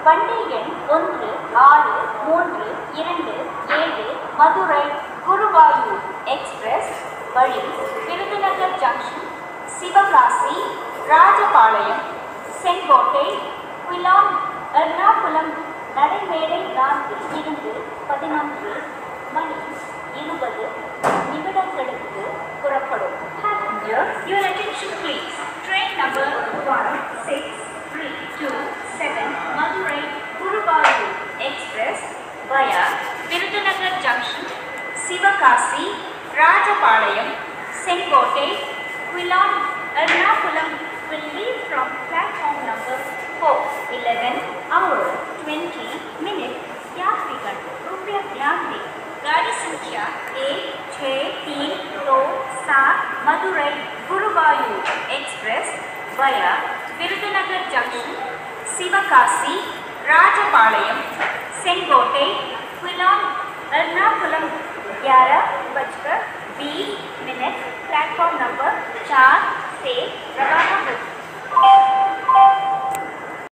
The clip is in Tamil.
வண்டி எண் 16627 மதுரை குருவாயூர் எக்ஸ்பிரஸ் வழி விருதுநகர் ஜங்ஷன், சிவகாசி, ராஜபாளையம், செங்கோட்டை, குயிலான், எர்ணாகுளம் நடைமேடை 4 இருந்து 11 மணி 20 நிமிடங்களுக்கு புறப்படும். Passenger, your attention please. Train number 1632 Madurai Guruvayur Express via Virudhunagar Junction, Sivakasi, Rajapalayam, Senkote, Quilon, Ernakulam will leave from platform number 4. 11 hours 20 minutes. यात्रीगण कृपया ध्यान दें, गाड़ी संख्या 1637 Madurai Guruvayur express via Virudhunagar junction, Sivakasi, Rajapalayam, Sengottai, Quilon, Ernakulam 11:20 platform number 4 से